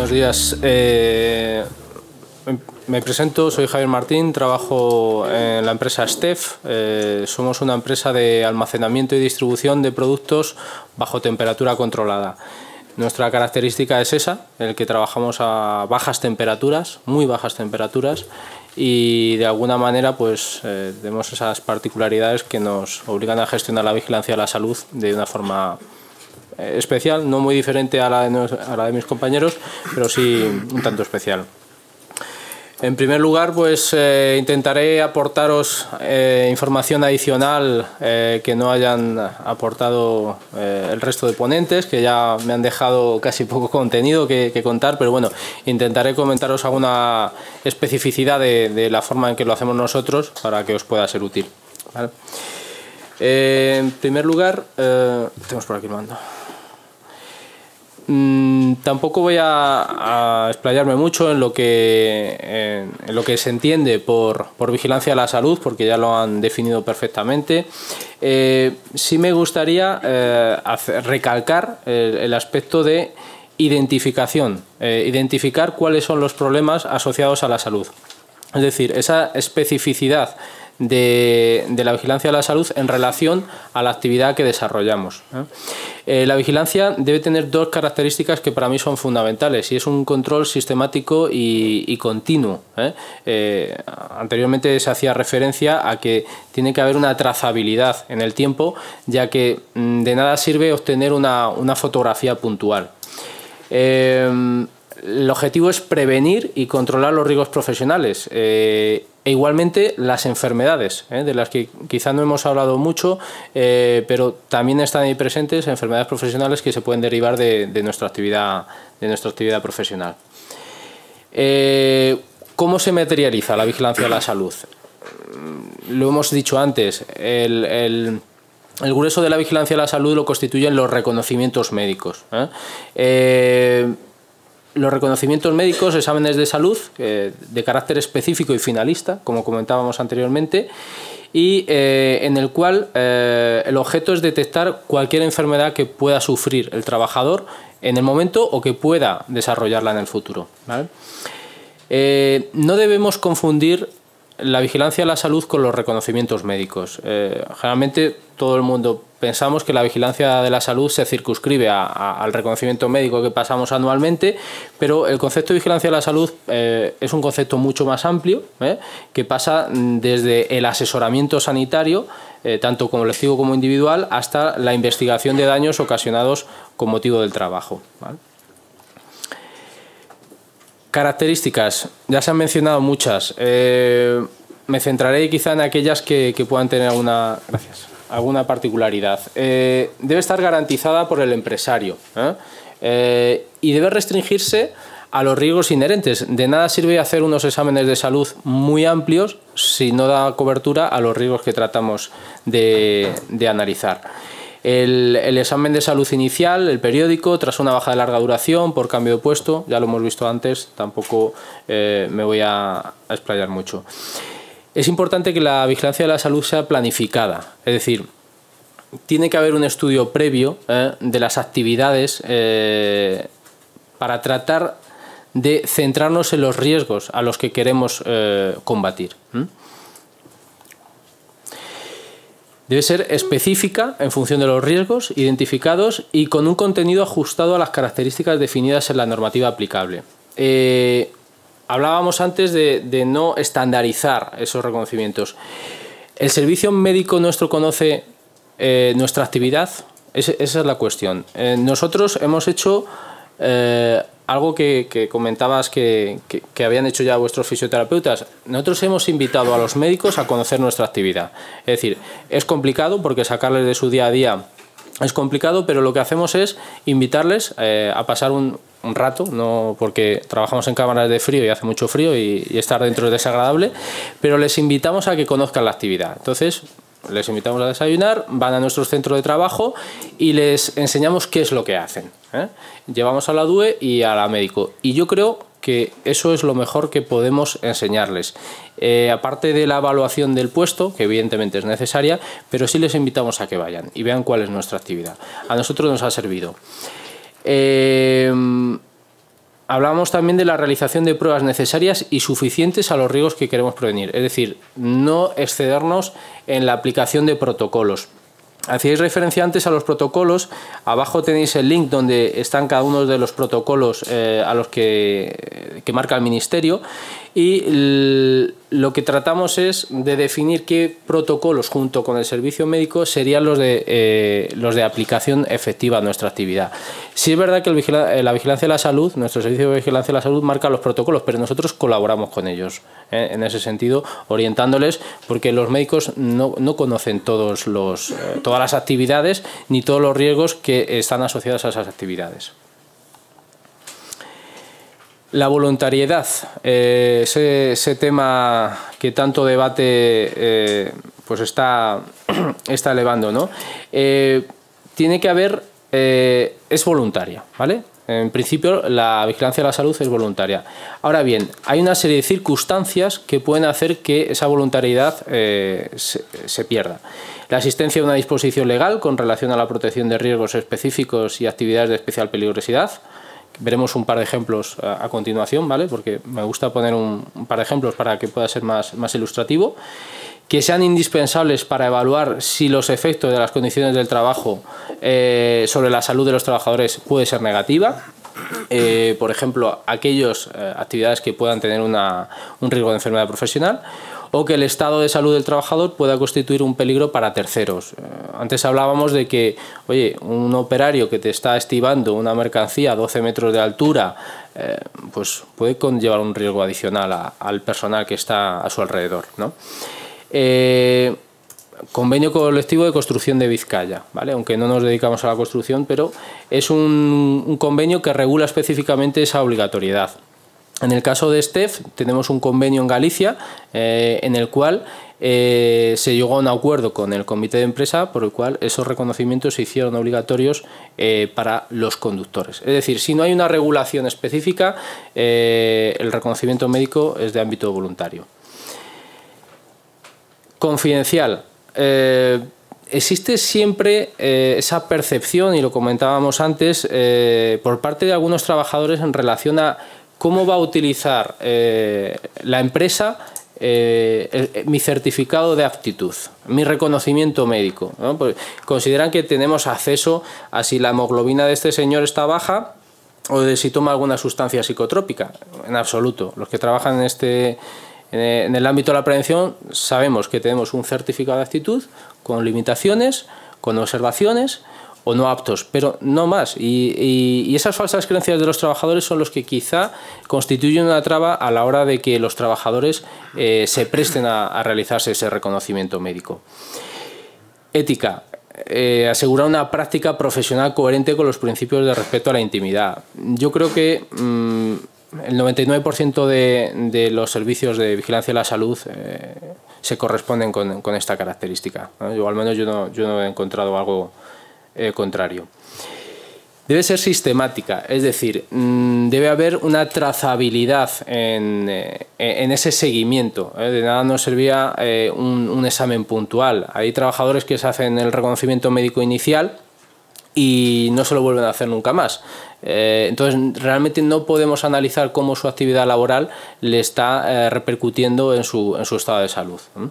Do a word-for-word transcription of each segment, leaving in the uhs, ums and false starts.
Buenos días. Eh, me presento, soy Javier Martín, trabajo en la empresa STEF. Eh, somos una empresa de almacenamiento y distribución de productos bajo temperatura controlada. Nuestra característica es esa, el que trabajamos a bajas temperaturas, muy bajas temperaturas, y de alguna manera pues eh, tenemos esas particularidades que nos obligan a gestionar la vigilancia de la salud de una forma especial, no muy diferente a la, de, a la de mis compañeros, pero sí un tanto especial. En primer lugar, pues eh, intentaré aportaros eh, información adicional eh, que no hayan aportado eh, el resto de ponentes, que ya me han dejado casi poco contenido que, que contar, pero bueno, intentaré comentaros alguna especificidad de, de la forma en que lo hacemos nosotros para que os pueda ser útil, ¿vale? Eh, en primer lugar, eh, tenemos por aquí el mando. Mm, tampoco voy a, a explayarme mucho en lo que en, en lo que se entiende por, por vigilancia de la salud, porque ya lo han definido perfectamente. Eh, sí me gustaría eh, hacer, recalcar el, el aspecto de identificación, eh, identificar cuáles son los problemas asociados a la salud. Es decir, esa especificidad De, de la vigilancia de la salud en relación a la actividad que desarrollamos. ¿eh? Eh, la vigilancia debe tener dos características que para mí son fundamentales, y es un control sistemático y, y continuo. ¿eh? Eh, anteriormente se hacía referencia a que tiene que haber una trazabilidad en el tiempo, ya que mm, de nada sirve obtener una, una fotografía puntual. Eh, el objetivo es prevenir y controlar los riesgos profesionales, eh, e igualmente las enfermedades, ¿eh? de las que quizá no hemos hablado mucho, eh, pero también están ahí presentes enfermedades profesionales que se pueden derivar de, de, nuestra, actividad, de nuestra actividad profesional. Eh, ¿Cómo se materializa la vigilancia de la salud? Lo hemos dicho antes, el, el, el grueso de la vigilancia de la salud lo constituyen los reconocimientos médicos. ¿eh? Eh, Los reconocimientos médicos, exámenes de salud eh, de carácter específico y finalista, como comentábamos anteriormente, y eh, en el cual eh, el objeto es detectar cualquier enfermedad que pueda sufrir el trabajador en el momento o que pueda desarrollarla en el futuro, ¿vale? Eh, no debemos confundir la vigilancia de la salud con los reconocimientos médicos. Eh, generalmente todo el mundo pensamos que la vigilancia de la salud se circunscribe a, a, al reconocimiento médico que pasamos anualmente, pero el concepto de vigilancia de la salud eh, es un concepto mucho más amplio, ¿eh? que pasa desde el asesoramiento sanitario, eh, tanto colectivo como individual, hasta la investigación de daños ocasionados con motivo del trabajo, ¿vale? Características, ya se han mencionado muchas. Eh, me centraré quizá en aquellas que, que puedan tener alguna, gracias, alguna particularidad. Eh, debe estar garantizada por el empresario, ¿eh? Eh, y debe restringirse a los riesgos inherentes. De nada sirve hacer unos exámenes de salud muy amplios si no da cobertura a los riesgos que tratamos de, de analizar. El, el examen de salud inicial, el periódico, tras una baja de larga duración por cambio de puesto, ya lo hemos visto antes, tampoco eh, me voy a, a explayar mucho. Es importante que la vigilancia de la salud sea planificada, es decir, tiene que haber un estudio previo eh, de las actividades eh, para tratar de centrarnos en los riesgos a los que queremos eh, combatir. ¿Mm? Debe ser específica en función de los riesgos identificados y con un contenido ajustado a las características definidas en la normativa aplicable. Eh, hablábamos antes de, de no estandarizar esos reconocimientos. ¿El servicio médico nuestro conoce eh, nuestra actividad? Es, esa es la cuestión. Eh, nosotros hemos hecho eh, algo que, que comentabas que, que, que habían hecho ya vuestros fisioterapeutas. Nosotros hemos invitado a los médicos a conocer nuestra actividad. Es decir, es complicado porque sacarles de su día a día es complicado, pero lo que hacemos es invitarles eh, a pasar un, un rato, no porque trabajamos en cámaras de frío y hace mucho frío y, y estar dentro es desagradable, pero les invitamos a que conozcan la actividad. Entonces, les invitamos a desayunar, van a nuestro centro de trabajo y les enseñamos qué es lo que hacen, ¿eh? Llevamos a la D U E y a la médico. Y yo creo que eso es lo mejor que podemos enseñarles. Eh, aparte de la evaluación del puesto, que evidentemente es necesaria, pero sí les invitamos a que vayan y vean cuál es nuestra actividad. A nosotros nos ha servido. Eh, hablamos también de la realización de pruebas necesarias y suficientes a los riesgos que queremos prevenir. Es decir, no excedernos en la aplicación de protocolos. Hacíais referencia antes a los protocolos. Abajo tenéis el link donde están cada uno de los protocolos eh, a los que, que marca el Ministerio, y lo que tratamos es de definir qué protocolos junto con el servicio médico serían los de, eh, los de aplicación efectiva a nuestra actividad. Sí es verdad que el vigila, la vigilancia de la salud, nuestro servicio de vigilancia de la salud marca los protocolos, pero nosotros colaboramos con ellos eh, en ese sentido, orientándoles, porque los médicos no, no conocen todos los, eh, todas las actividades ni todos los riesgos que están asociados a esas actividades. La voluntariedad, eh, ese, ese tema que tanto debate eh, pues está, está elevando, ¿no? Eh, tiene que haber, eh, es voluntaria, ¿vale? En principio la vigilancia de la salud es voluntaria. Ahora bien, hay una serie de circunstancias que pueden hacer que esa voluntariedad eh, se, se pierda. La existencia de una disposición legal con relación a la protección de riesgos específicos y actividades de especial peligrosidad. Veremos un par de ejemplos a, a continuación, ¿vale? Porque me gusta poner un, un par de ejemplos para que pueda ser más, más ilustrativo. Que sean indispensables para evaluar si los efectos de las condiciones del trabajo eh, sobre la salud de los trabajadores puede ser negativa. Eh, por ejemplo, aquellas eh, actividades que puedan tener una, un riesgo de enfermedad profesional, o que el estado de salud del trabajador pueda constituir un peligro para terceros. Eh, antes hablábamos de que, oye, un operario que te está estibando una mercancía a doce metros de altura, eh, pues puede conllevar un riesgo adicional a, al personal que está a su alrededor, ¿no? Eh, Convenio colectivo de construcción de Vizcaya, ¿vale? Aunque no nos dedicamos a la construcción, pero es un, un convenio que regula específicamente esa obligatoriedad. En el caso de STEF tenemos un convenio en Galicia eh, en el cual eh, se llegó a un acuerdo con el comité de empresa por el cual esos reconocimientos se hicieron obligatorios eh, para los conductores. Es decir, si no hay una regulación específica, eh, el reconocimiento médico es de ámbito voluntario. Confidencial. Eh, existe siempre eh, esa percepción, y lo comentábamos antes, eh, por parte de algunos trabajadores en relación a cómo va a utilizar eh, la empresa eh, el, mi certificado de aptitud, mi reconocimiento médico, ¿no? Pues consideran que tenemos acceso a si la hemoglobina de este señor está baja o de si toma alguna sustancia psicotrópica. En absoluto. Los que trabajan en este... En el ámbito de la prevención sabemos que tenemos un certificado de aptitud con limitaciones, con observaciones o no aptos, pero no más. Y, y, y esas falsas creencias de los trabajadores son los que quizá constituyen una traba a la hora de que los trabajadores eh, se presten a, a realizarse ese reconocimiento médico. Ética. Eh, asegurar una práctica profesional coherente con los principios de respeto a la intimidad. Yo creo que... Mmm, el noventa y nueve por ciento de, de los servicios de vigilancia de la salud eh, se corresponden con, con esta característica, ¿no? Yo, al menos yo no, yo no he encontrado algo eh, contrario. Debe ser sistemática, es decir, mmm, debe haber una trazabilidad en, eh, en ese seguimiento. ¿eh? De nada nos servía eh, un, un examen puntual. Hay trabajadores que se hacen el reconocimiento médico inicial y no se lo vuelven a hacer nunca más. Eh, entonces, realmente no podemos analizar cómo su actividad laboral le está eh, repercutiendo en su, en su estado de salud. ¿eh?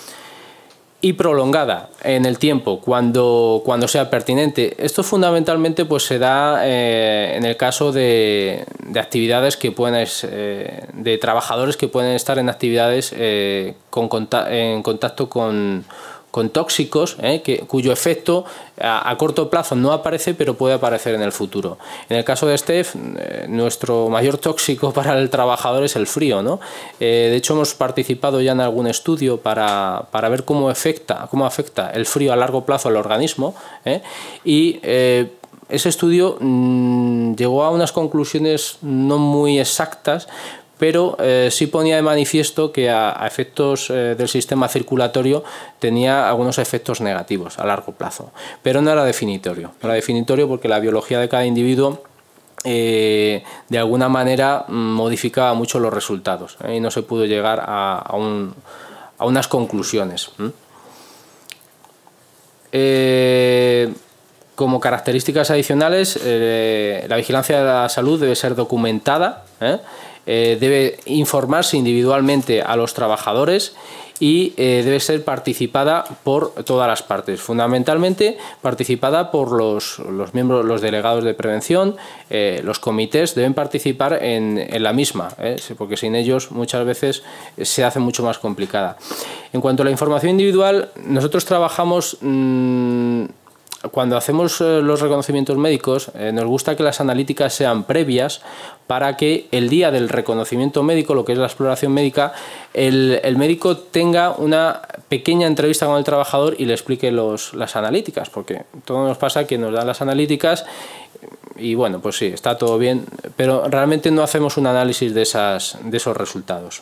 Y prolongada en el tiempo, cuando, cuando sea pertinente. Esto fundamentalmente pues, se da eh, en el caso de, de actividades que pueden, eh, de trabajadores que pueden estar en actividades eh, con, en contacto con con tóxicos, ¿eh? que, cuyo efecto a, a corto plazo no aparece, pero puede aparecer en el futuro. En el caso de STEF, eh, nuestro mayor tóxico para el trabajador es el frío, ¿no? Eh, de hecho, hemos participado ya en algún estudio para, para ver cómo afecta, cómo afecta el frío a largo plazo al organismo, ¿eh? y eh, ese estudio mmm, llegó a unas conclusiones no muy exactas, pero eh, sí ponía de manifiesto que a, a efectos eh, del sistema circulatorio tenía algunos efectos negativos a largo plazo, pero no era definitorio, no era definitorio porque la biología de cada individuo eh, de alguna manera modificaba mucho los resultados ¿eh? y no se pudo llegar a, a, un, a unas conclusiones. ¿eh? como características adicionales, eh, la vigilancia de la salud debe ser documentada, ¿eh? Eh, debe informarse individualmente a los trabajadores y eh, debe ser participada por todas las partes, fundamentalmente participada por los, los miembros, los delegados de prevención, eh, los comités deben participar en, en la misma, ¿eh? porque sin ellos muchas veces se hace mucho más complicada. En cuanto a la información individual, nosotros trabajamos... Mmm, Cuando hacemos los reconocimientos médicos, eh, nos gusta que las analíticas sean previas para que el día del reconocimiento médico, lo que es la exploración médica, el, el médico tenga una pequeña entrevista con el trabajador y le explique los, las analíticas, porque todo nos pasa que nos dan las analíticas y bueno, pues sí, está todo bien, pero realmente no hacemos un análisis de, esas, de esos resultados.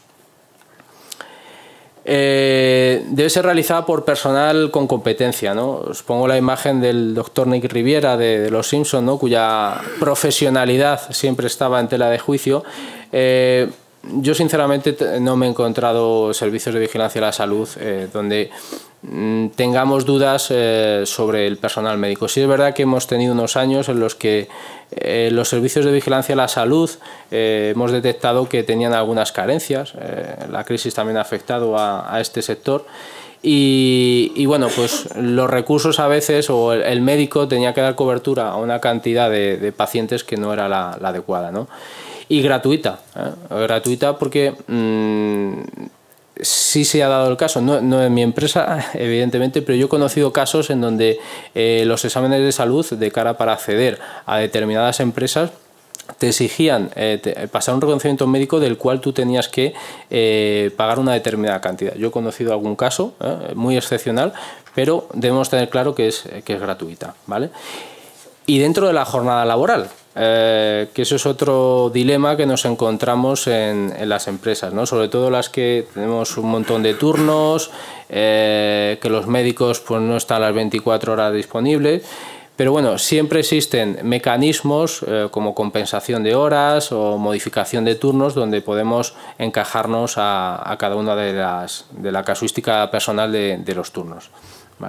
Eh, debe ser realizada por personal con competencia, ¿no? Os pongo la imagen del doctor Nick Riviera de, de Los Simpson, ¿no? Cuya profesionalidad siempre estaba en tela de juicio. Eh, yo sinceramente no me he encontrado servicios de vigilancia de la salud eh, donde mm, tengamos dudas eh, sobre el personal médico. Sí es verdad que hemos tenido unos años en los que eh, los servicios de vigilancia de la salud eh, hemos detectado que tenían algunas carencias. Eh, la crisis también ha afectado a, a este sector. Y, y bueno, pues los recursos a veces, o el, el médico tenía que dar cobertura a una cantidad de, de pacientes que no era la, la adecuada, ¿no? Y gratuita, ¿eh? gratuita porque mmm, sí se ha dado el caso, no, no en mi empresa evidentemente, pero yo he conocido casos en donde eh, los exámenes de salud de cara para acceder a determinadas empresas te exigían eh, te, pasar un reconocimiento médico del cual tú tenías que eh, pagar una determinada cantidad. Yo he conocido algún caso eh, muy excepcional, pero debemos tener claro que es, que es gratuita, ¿vale? Y dentro de la jornada laboral, eh, que eso es otro dilema que nos encontramos en, en las empresas, ¿no? Sobre todo las que tenemos un montón de turnos, eh, que los médicos pues, no están las veinticuatro horas disponibles. Pero bueno, siempre existen mecanismos eh, como compensación de horas o modificación de turnos donde podemos encajarnos a, a cada una de las de la casuística personal de, de los turnos, ¿vale?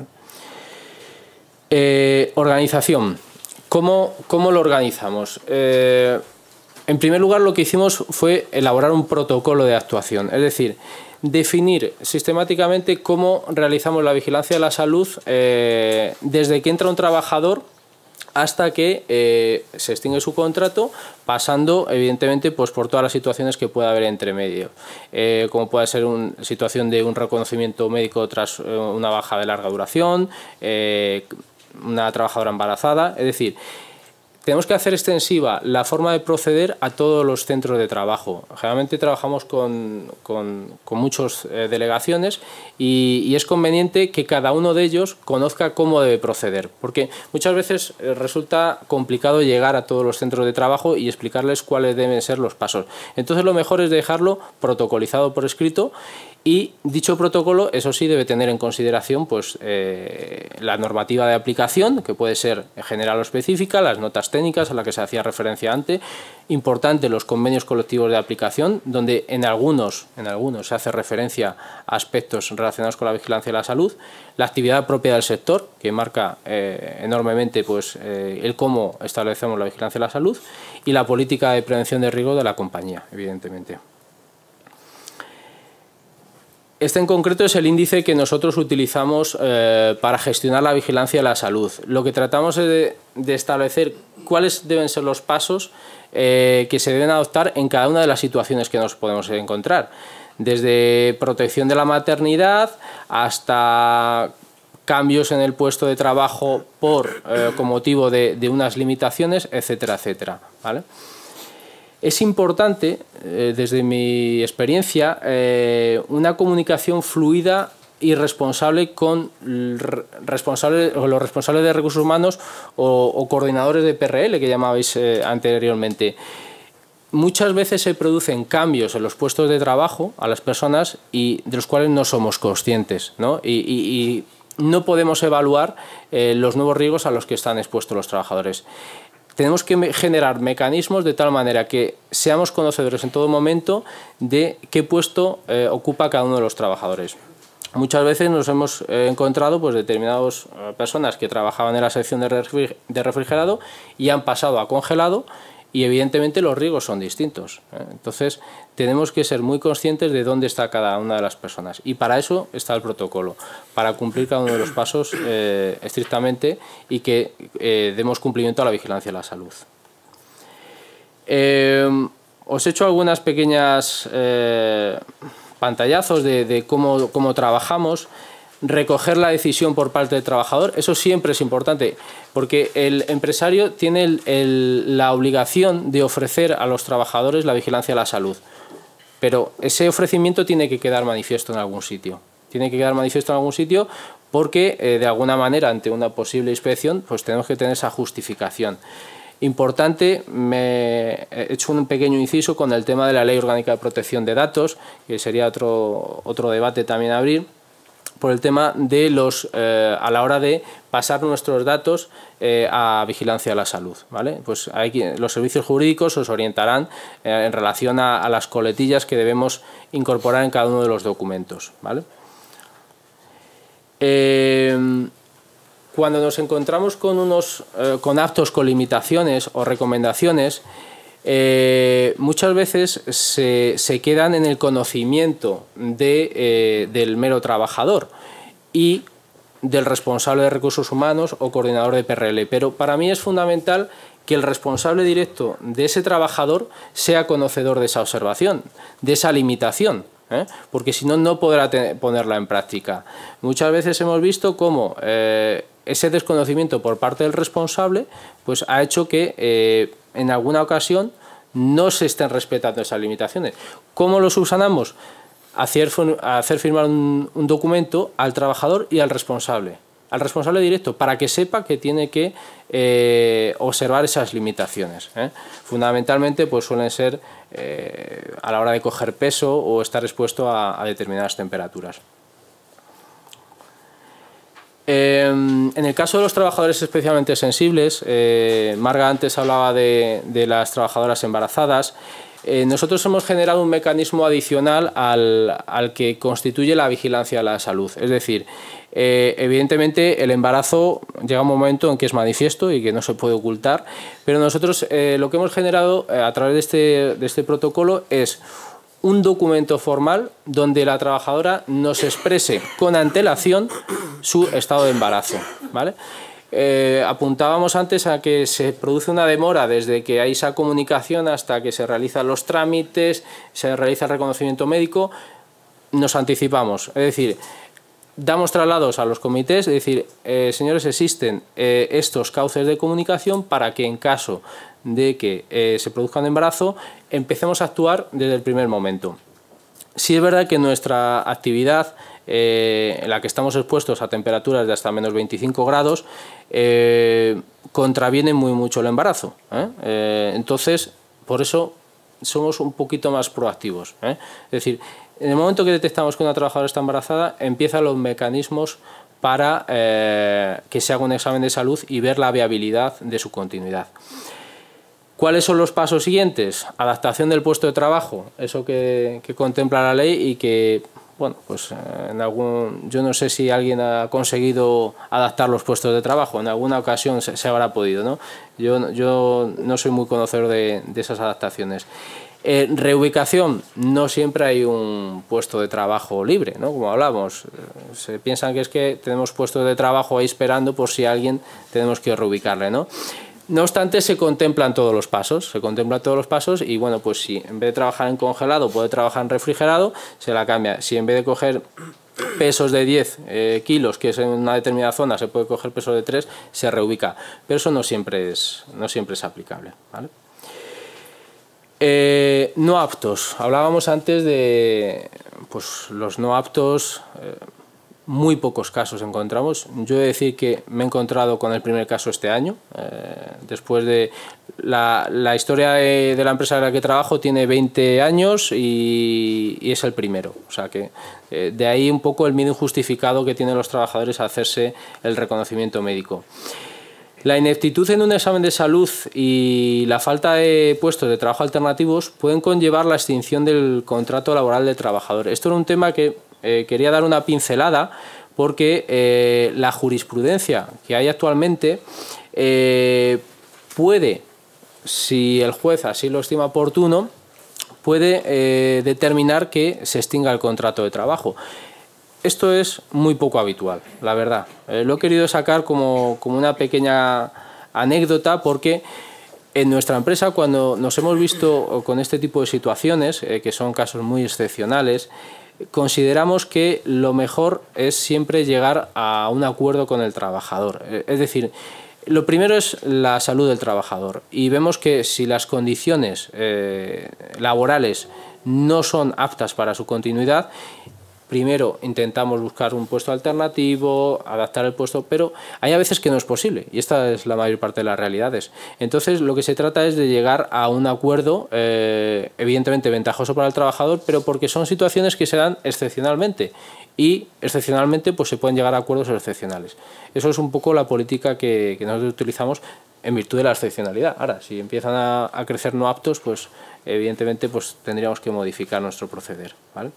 Eh, organización. ¿Cómo, cómo lo organizamos? Eh, en primer lugar, lo que hicimos fue elaborar un protocolo de actuación, es decir, definir sistemáticamente cómo realizamos la vigilancia de la salud eh, desde que entra un trabajador hasta que eh, se extingue su contrato, pasando evidentemente pues, por todas las situaciones que pueda haber entre medio, eh, como puede ser una situación de un reconocimiento médico tras eh, una baja de larga duración, eh, una trabajadora embarazada, es decir, tenemos que hacer extensiva la forma de proceder a todos los centros de trabajo. Generalmente trabajamos con, con, con muchas eh, delegaciones y, y es conveniente que cada uno de ellos conozca cómo debe proceder, porque muchas veces eh, resulta complicado llegar a todos los centros de trabajo y explicarles cuáles deben ser los pasos. Entonces lo mejor es dejarlo protocolizado por escrito. Y dicho protocolo, eso sí, debe tener en consideración pues, eh, la normativa de aplicación, que puede ser general o específica, las notas técnicas a las que se hacía referencia antes, importante los convenios colectivos de aplicación, donde en algunos, en algunos se hace referencia a aspectos relacionados con la vigilancia de la salud, la actividad propia del sector, que marca eh, enormemente pues, eh, el cómo establecemos la vigilancia de la salud, y la política de prevención de riesgo de la compañía, evidentemente. Este en concreto es el índice que nosotros utilizamos eh, para gestionar la vigilancia de la salud. Lo que tratamos es de, de establecer cuáles deben ser los pasos eh, que se deben adoptar en cada una de las situaciones que nos podemos encontrar. Desde protección de la maternidad hasta cambios en el puesto de trabajo por, eh, con motivo de, de unas limitaciones, etcétera, etcétera, ¿vale? Es importante, eh, desde mi experiencia, eh, una comunicación fluida y responsable con responsable, los responsables de recursos humanos o, o coordinadores de P R L, que llamabais eh, anteriormente. Muchas veces se producen cambios en los puestos de trabajo a las personas y de los cuales no somos conscientes, ¿no? Y, y, y no podemos evaluar eh, los nuevos riesgos a los que están expuestos los trabajadores. Tenemos que generar mecanismos de tal manera que seamos conocedores en todo momento de qué puesto eh, ocupa cada uno de los trabajadores. muchas veces nos hemos eh, encontrado pues determinadas eh, personas que trabajaban en la sección de, refri de refrigerado y han pasado a congelado, y evidentemente los riesgos son distintos, ¿eh? Entonces tenemos que ser muy conscientes de dónde está cada una de las personas, y para eso está el protocolo, para cumplir cada uno de los pasos eh, estrictamente y que eh, demos cumplimiento a la vigilancia de la salud. Eh, os he hecho algunas pequeñas eh, pantallazos de, de cómo, cómo trabajamos. Recoger la decisión por parte del trabajador, eso siempre es importante, porque el empresario tiene el, el, la obligación de ofrecer a los trabajadores la vigilancia de la salud, pero ese ofrecimiento tiene que quedar manifiesto en algún sitio, tiene que quedar manifiesto en algún sitio porque eh, de alguna manera ante una posible inspección pues tenemos que tener esa justificación. Importante, me he hecho un pequeño inciso con el tema de la Ley Orgánica de Protección de Datos, que sería otro, otro debate también a abrir, por el tema de los eh, a la hora de pasar nuestros datos eh, a vigilancia de la salud, ¿vale? Pues hay, los servicios jurídicos os orientarán eh, en relación a, a las coletillas que debemos incorporar en cada uno de los documentos, ¿vale? Eh, cuando nos encontramos con unos eh, con actos con limitaciones o recomendaciones, Eh, muchas veces se, se quedan en el conocimiento de, eh, del mero trabajador y del responsable de recursos humanos o coordinador de P R L, pero para mí es fundamental que el responsable directo de ese trabajador sea conocedor de esa observación, de esa limitación, ¿eh? Porque si no, no podrá ponerla en práctica. Muchas veces hemos visto cómo eh, ese desconocimiento por parte del responsable pues, ha hecho que eh, en alguna ocasión no se estén respetando esas limitaciones. ¿Cómo lo subsanamos? Hacer, hacer firmar un, un documento al trabajador y al responsable, al responsable directo, para que sepa que tiene que eh, observar esas limitaciones, ¿eh? Fundamentalmente pues suelen ser eh, a la hora de coger peso o estar expuesto a, a determinadas temperaturas. Eh, en el caso de los trabajadores especialmente sensibles, eh, Marga antes hablaba de, de las trabajadoras embarazadas. Eh, nosotros hemos generado un mecanismo adicional al, al que constituye la vigilancia de la salud. Es decir, eh, evidentemente el embarazo llega un momento en que es manifiesto y que no se puede ocultar, pero nosotros eh, lo que hemos generado eh, a través de este, de este protocolo es un documento formal donde la trabajadora nos exprese con antelación su estado de embarazo, ¿vale? Eh, apuntábamos antes a que se produce una demora desde que hay esa comunicación hasta que se realizan los trámites, se realiza el reconocimiento médico. Nos anticipamos, es decir, damos traslados a los comités, es decir, eh, señores, existen eh, estos cauces de comunicación para que en caso de que eh, se produzca un embarazo empecemos a actuar desde el primer momento. Sí es verdad que nuestra actividad, eh, en la que estamos expuestos a temperaturas de hasta menos veinticinco grados, eh, contraviene muy mucho el embarazo, ¿eh? Eh, entonces, por eso somos un poquito más proactivos, ¿eh? Es decir, en el momento que detectamos que una trabajadora está embarazada, empiezan los mecanismos para eh, que se haga un examen de salud y ver la viabilidad de su continuidad. ¿Cuáles son los pasos siguientes? Adaptación del puesto de trabajo, eso que, que contempla la ley y que, bueno, pues en algún, yo no sé si alguien ha conseguido adaptar los puestos de trabajo, en alguna ocasión se, se habrá podido, ¿no? Yo, yo no soy muy conocedor de, de esas adaptaciones. Eh, reubicación, no siempre hay un puesto de trabajo libre, ¿no? Como hablamos, se piensan que es que tenemos puestos de trabajo ahí esperando por si alguien tenemos que reubicarle, ¿no? No obstante, se contemplan todos los pasos, se contemplan todos los pasos y bueno, pues si en vez de trabajar en congelado puede trabajar en refrigerado, se la cambia. Si en vez de coger pesos de diez eh, kilos, que es en una determinada zona, se puede coger pesos de tres, se reubica. Pero eso no siempre es, no siempre es aplicable, ¿vale? Eh, no aptos. Hablábamos antes de pues, los no aptos. Eh, Muy pocos casos encontramos. Yo he de decir que me he encontrado con el primer caso este año. Eh, después de la, la historia de, de la empresa en la que trabajo tiene veinte años y, y es el primero. O sea que eh, de ahí un poco el miedo injustificado que tienen los trabajadores a hacerse el reconocimiento médico. La ineptitud en un examen de salud y la falta de puestos de trabajo alternativos pueden conllevar la extinción del contrato laboral del trabajador. Esto era un tema que eh, quería dar una pincelada porque eh, la jurisprudencia que hay actualmente eh, puede, si el juez así lo estima oportuno, puede eh, determinar que se extinga el contrato de trabajo. Esto es muy poco habitual, la verdad. Eh, lo he querido sacar como, como una pequeña anécdota porque en nuestra empresa, cuando nos hemos visto con este tipo de situaciones, eh, que son casos muy excepcionales, consideramos que lo mejor es siempre llegar a un acuerdo con el trabajador. Es decir, lo primero es la salud del trabajador y vemos que si las condiciones eh, laborales no son aptas para su continuidad, primero intentamos buscar un puesto alternativo, adaptar el puesto, pero hay a veces que no es posible y esta es la mayor parte de las realidades. Entonces lo que se trata es de llegar a un acuerdo eh, evidentemente ventajoso para el trabajador, pero porque son situaciones que se dan excepcionalmente y excepcionalmente pues se pueden llegar a acuerdos excepcionales. Eso es un poco la política que, que nosotros utilizamos en virtud de la excepcionalidad. Ahora, si empiezan a, a crecer no aptos, pues evidentemente pues tendríamos que modificar nuestro proceder, ¿vale?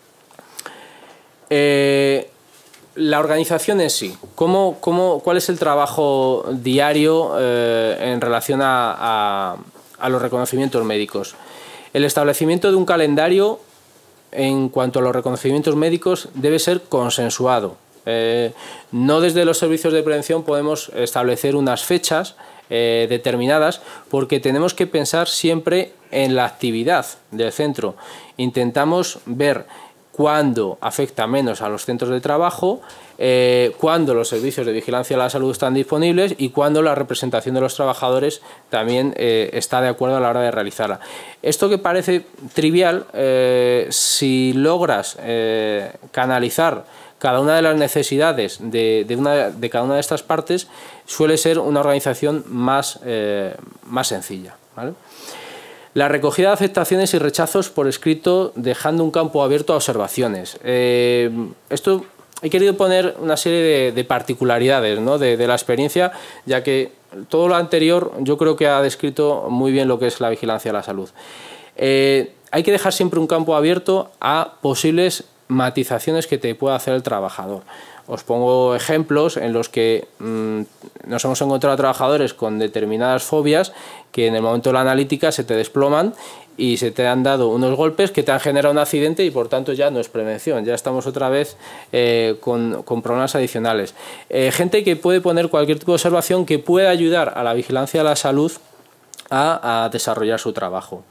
Eh, la organización en sí, ¿cómo, cómo, ¿cuál es el trabajo diario eh, en relación a, a, a los reconocimientos médicos? El establecimiento de un calendario en cuanto a los reconocimientos médicos debe ser consensuado. Eh, no desde los servicios de prevención podemos establecer unas fechas eh, determinadas porque tenemos que pensar siempre en la actividad del centro. Intentamos ver cuándo afecta menos a los centros de trabajo, eh, cuándo los servicios de vigilancia de la salud están disponibles y cuándo la representación de los trabajadores también eh, está de acuerdo a la hora de realizarla. Esto que parece trivial, eh, si logras eh, canalizar cada una de las necesidades de, de, una, de cada una de estas partes, suele ser una organización más, eh, más sencilla, ¿vale? La recogida de aceptaciones y rechazos por escrito dejando un campo abierto a observaciones. Eh, esto he querido poner una serie de, de particularidades, ¿no? de, de la experiencia, ya que todo lo anterior yo creo que ha descrito muy bien lo que es la vigilancia de la salud. Eh, hay que dejar siempre un campo abierto a posibles matizaciones que te pueda hacer el trabajador. Os pongo ejemplos en los que mmm, nos hemos encontrado trabajadores con determinadas fobias que en el momento de la analítica se te desploman y se te han dado unos golpes que te han generado un accidente y por tanto ya no es prevención, ya estamos otra vez eh, con, con problemas adicionales. Eh, gente que puede poner cualquier tipo de observación que pueda ayudar a la vigilancia de la salud a, a desarrollar su trabajo.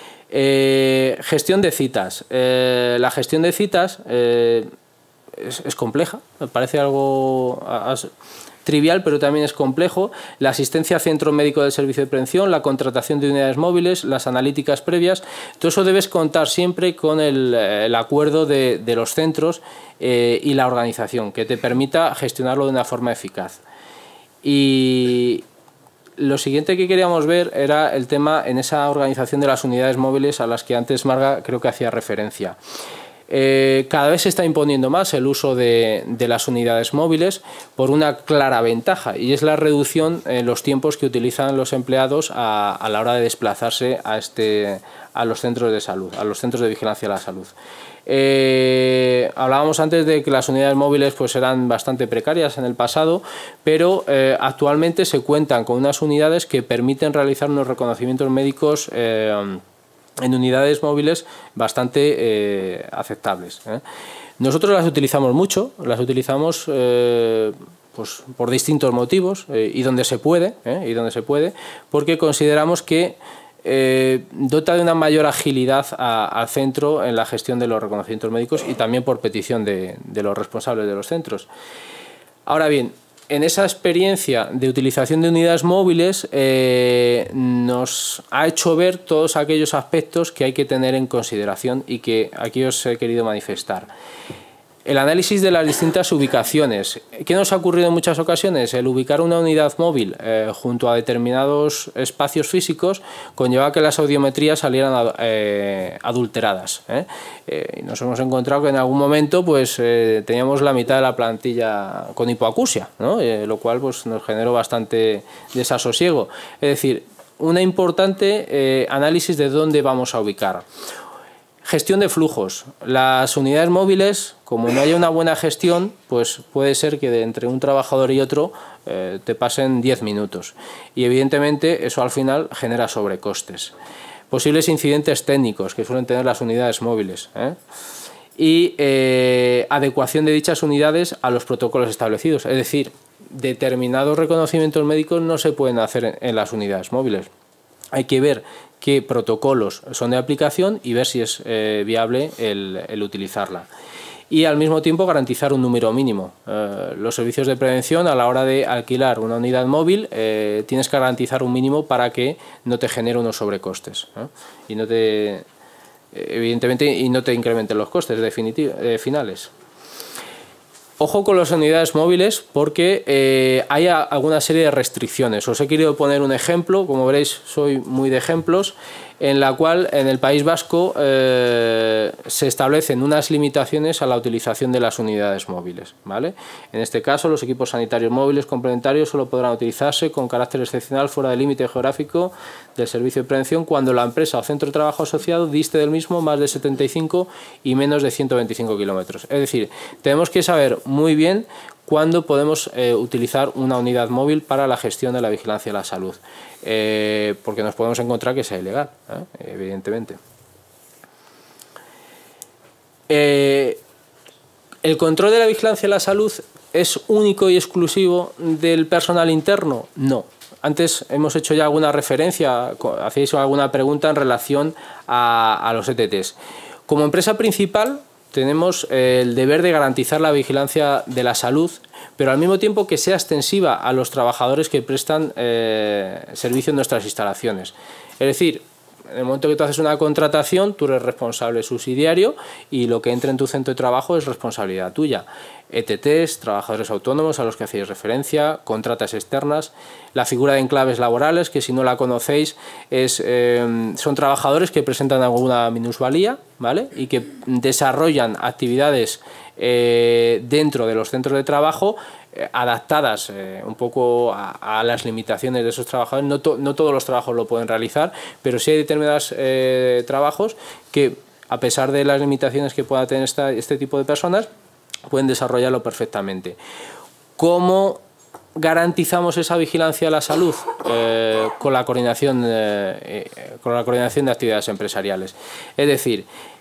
Eh, gestión de citas. Eh, la gestión de citas eh, es, es compleja, me parece algo as, trivial, pero también es complejo. La asistencia a centro médico del servicio de prevención, la contratación de unidades móviles, las analíticas previas, todo eso debes contar siempre con el, el acuerdo de, de los centros eh, y la organización, que te permita gestionarlo de una forma eficaz. Y lo siguiente que queríamos ver era el tema en esa organización de las unidades móviles a las que antes Marga creo que hacía referencia. Eh, cada vez se está imponiendo más el uso de, de las unidades móviles por una clara ventaja y es la reducción en los tiempos que utilizan los empleados a, a la hora de desplazarse a, este, a los centros de salud, a los centros de vigilancia de la salud. Eh, hablábamos antes de que las unidades móviles pues eran bastante precarias en el pasado, pero eh, actualmente se cuentan con unas unidades que permiten realizar unos reconocimientos médicos eh, en unidades móviles bastante eh, aceptables, ¿eh? Nosotros las utilizamos mucho, las utilizamos eh, pues, por distintos motivos eh, y donde se puede, ¿eh? y donde se puede, porque consideramos que eh, dota de una mayor agilidad a, al centro en la gestión de los reconocimientos médicos y también por petición de, de los responsables de los centros. Ahora bien, en esa experiencia de utilización de unidades móviles eh, nos ha hecho ver todos aquellos aspectos que hay que tener en consideración y que aquí os he querido manifestar. El análisis de las distintas ubicaciones. ¿Qué nos ha ocurrido en muchas ocasiones? El ubicar una unidad móvil eh, junto a determinados espacios físicos conlleva que las audiometrías salieran eh, adulteradas. ¿eh? Eh, nos hemos encontrado que en algún momento pues, eh, teníamos la mitad de la plantilla con hipoacusia, ¿no? eh, lo cual pues, nos generó bastante desasosiego. Es decir, un importante eh, análisis de dónde vamos a ubicar. Gestión de flujos. Las unidades móviles, como no haya una buena gestión, pues puede ser que de entre un trabajador y otro eh, te pasen diez minutos. Y evidentemente eso al final genera sobrecostes. Posibles incidentes técnicos que suelen tener las unidades móviles, ¿eh? Y eh, adecuación de dichas unidades a los protocolos establecidos. Es decir, determinados reconocimientos médicos no se pueden hacer en, en las unidades móviles. Hay que ver qué protocolos son de aplicación y ver si es eh, viable el, el utilizarla. Y al mismo tiempo garantizar un número mínimo. Eh, los servicios de prevención, a la hora de alquilar una unidad móvil, eh, tienes que garantizar un mínimo para que no te genere unos sobrecostes, ¿eh? Y no te, evidentemente, y no te incrementen los costes definitivos, eh, finales. Ojo con las unidades móviles porque eh, hay a, alguna serie de restricciones. Os he querido poner un ejemplo, como veréis soy muy de ejemplos, en la cual en el País Vasco eh, se establecen unas limitaciones a la utilización de las unidades móviles, ¿vale? En este caso, los equipos sanitarios móviles complementarios solo podrán utilizarse con carácter excepcional fuera del límite geográfico del servicio de prevención cuando la empresa o centro de trabajo asociado diste del mismo más de setenta y cinco y menos de ciento veinticinco kilómetros. Es decir, tenemos que saber muy bien cuándo podemos eh, utilizar una unidad móvil para la gestión de la vigilancia de la salud, eh, porque nos podemos encontrar que sea ilegal, ¿eh? Evidentemente. Eh, ¿El control de la vigilancia de la salud es único y exclusivo del personal interno? No. Antes hemos hecho ya alguna referencia, hacéis alguna pregunta en relación a, a los E T Ts. Como empresa principal tenemos el deber de garantizar la vigilancia de la salud, pero al mismo tiempo que sea extensiva a los trabajadores que prestan eh, servicio en nuestras instalaciones. Es decir, en el momento que tú haces una contratación, tú eres responsable subsidiario y lo que entre en tu centro de trabajo es responsabilidad tuya. E T Ts, trabajadores autónomos a los que hacéis referencia, contratas externas, la figura de enclaves laborales, que si no la conocéis, es, eh, son trabajadores que presentan alguna minusvalía, ¿vale? Y que desarrollan actividades eh, dentro de los centros de trabajo eh, adaptadas eh, un poco a, a las limitaciones de esos trabajadores. No, to, no todos los trabajos lo pueden realizar, pero sí hay determinados eh, trabajos que, a pesar de las limitaciones que pueda tener esta, este tipo de personas, pueden desarrollarlo perfectamente. ¿Cómo garantizamos esa vigilancia de la salud? Eh, con la coordinación, eh, con la coordinación de actividades empresariales. Es decir,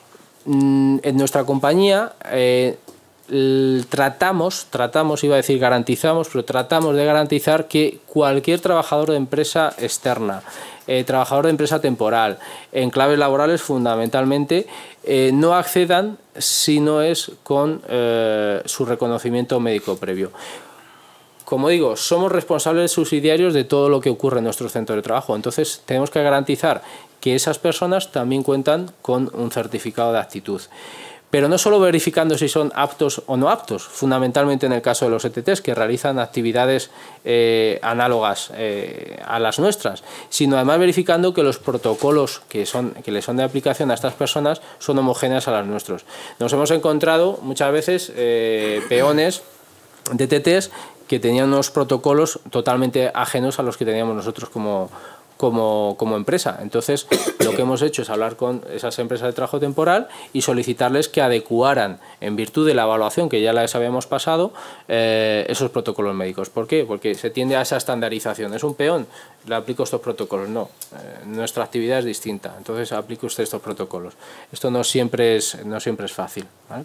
en nuestra compañía eh, tratamos, tratamos, iba a decir garantizamos, pero tratamos de garantizar que cualquier trabajador de empresa externa, eh, trabajador de empresa temporal, enclaves laborales fundamentalmente, eh, no accedan si no es con eh, su reconocimiento médico previo. Como digo, somos responsables subsidiarios de todo lo que ocurre en nuestro centro de trabajo, entonces tenemos que garantizar que esas personas también cuentan con un certificado de aptitud. Pero no solo verificando si son aptos o no aptos, fundamentalmente en el caso de los E T Ts que realizan actividades eh, análogas eh, a las nuestras, sino además verificando que los protocolos que, son, que les son de aplicación a estas personas son homogéneas a los nuestros. Nos hemos encontrado muchas veces eh, peones de E T Ts que tenían unos protocolos totalmente ajenos a los que teníamos nosotros como Como, como empresa. Entonces, lo que hemos hecho es hablar con esas empresas de trabajo temporal y solicitarles que adecuaran, en virtud de la evaluación que ya les habíamos pasado, eh, esos protocolos médicos. ¿Por qué? Porque se tiende a esa estandarización. ¿Es un peón? ¿Le aplico estos protocolos? No. Eh, nuestra actividad es distinta. Entonces, aplique usted estos protocolos. Esto no siempre es, no siempre es fácil, ¿vale?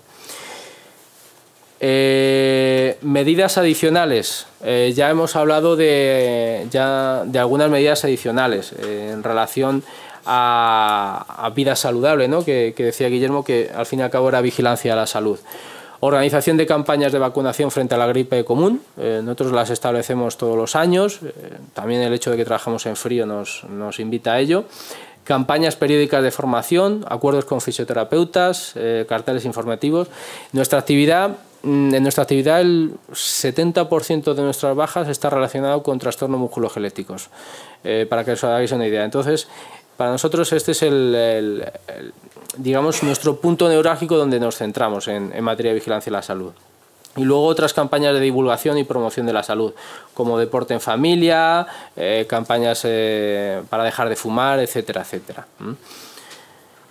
Eh, medidas adicionales. Eh, ya hemos hablado de, ya de algunas medidas adicionales eh, en relación a, a vida saludable, ¿no? que, que decía Guillermo que al fin y al cabo era vigilancia a la salud. Organización de campañas de vacunación frente a la gripe común. Eh, nosotros las establecemos todos los años. Eh, también el hecho de que trabajamos en frío nos, nos invita a ello. Campañas periódicas de formación, acuerdos con fisioterapeutas, eh, carteles informativos. Nuestra actividad, en nuestra actividad el setenta por ciento de nuestras bajas está relacionado con trastornos musculoesqueléticos, eh, para que os hagáis una idea. Entonces, para nosotros este es el, el, el digamos, nuestro punto neurálgico donde nos centramos en, en materia de vigilancia de la salud. Y luego otras campañas de divulgación y promoción de la salud, como deporte en familia, eh, campañas eh, para dejar de fumar, etcétera, etcétera. ¿Mm?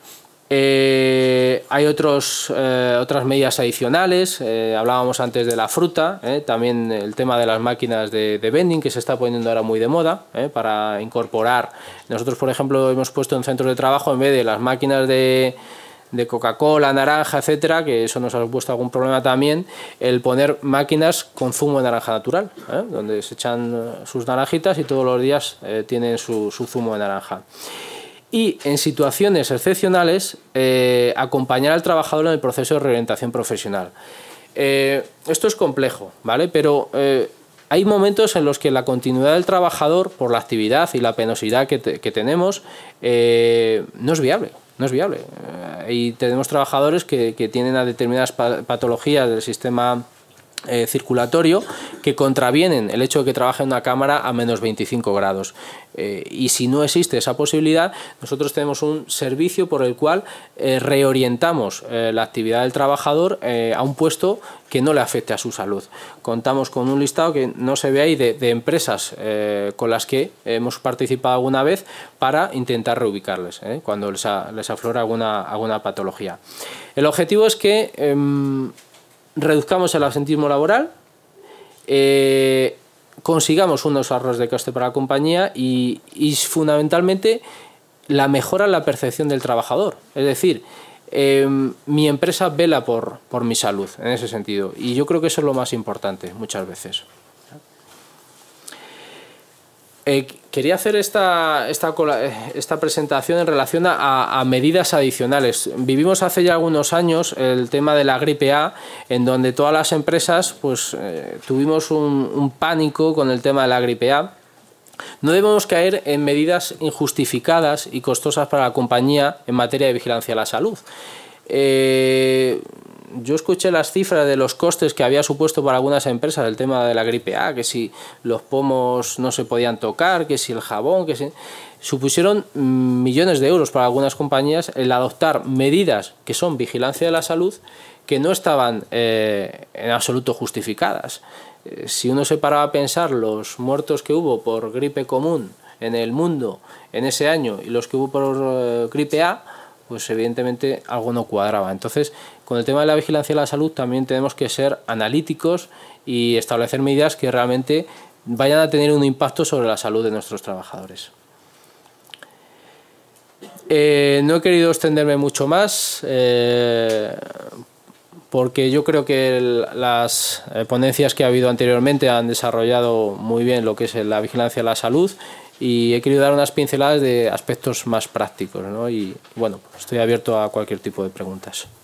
Eh, hay otros, eh, otras medidas adicionales, eh, hablábamos antes de la fruta, eh, también el tema de las máquinas de, de vending que se está poniendo ahora muy de moda, eh, para incorporar. Nosotros, por ejemplo, hemos puesto en centros de trabajo, en vez de las máquinas de, de Coca-Cola, naranja, etcétera, que eso nos ha supuesto algún problema también, el poner máquinas con zumo de naranja natural, eh, donde se echan sus naranjitas y todos los días eh, tienen su, su zumo de naranja. Y en situaciones excepcionales, eh, acompañar al trabajador en el proceso de reorientación profesional. Eh, esto es complejo, ¿vale? Pero eh, hay momentos en los que la continuidad del trabajador, por la actividad y la penosidad que, te, que tenemos, eh, no es viable. No es viable. Eh, y tenemos trabajadores que, que tienen a determinadas patologías del sistema Eh, circulatorio que contravienen el hecho de que trabaje en una cámara a menos veinticinco grados. Eh, y si no existe esa posibilidad, nosotros tenemos un servicio por el cual eh, reorientamos eh, la actividad del trabajador eh, a un puesto que no le afecte a su salud. Contamos con un listado que no se ve ahí de, de empresas eh, con las que hemos participado alguna vez para intentar reubicarles eh, cuando les, a, les aflora alguna, alguna patología. El objetivo es que eh, reduzcamos el absentismo laboral, eh, consigamos unos ahorros de coste para la compañía y, y fundamentalmente la mejora en la percepción del trabajador. Es decir, eh, mi empresa vela por, por mi salud en ese sentido y yo creo que eso es lo más importante muchas veces. Eh, quería hacer esta, esta, esta presentación en relación a, a medidas adicionales. Vivimos hace ya algunos años el tema de la gripe A, en donde todas las empresas pues, eh, tuvimos un, un pánico con el tema de la gripe A. No debemos caer en medidas injustificadas y costosas para la compañía en materia de vigilancia a la salud. Eh, Yo escuché las cifras de los costes que había supuesto para algunas empresas el tema de la gripe A, que si los pomos no se podían tocar, que si el jabón, que si... Supusieron millones de euros para algunas compañías el adoptar medidas que son vigilancia de la salud que no estaban eh, en absoluto justificadas. Eh, si uno se paraba a pensar los muertos que hubo por gripe común en el mundo en ese año y los que hubo por eh, gripe A, pues evidentemente algo no cuadraba. Entonces, con el tema de la vigilancia de la salud también tenemos que ser analíticos y establecer medidas que realmente vayan a tener un impacto sobre la salud de nuestros trabajadores. Eh, no he querido extenderme mucho más eh, porque yo creo que el, las ponencias que ha habido anteriormente han desarrollado muy bien lo que es la vigilancia de la salud y he querido dar unas pinceladas de aspectos más prácticos, ¿no? Y bueno, estoy abierto a cualquier tipo de preguntas.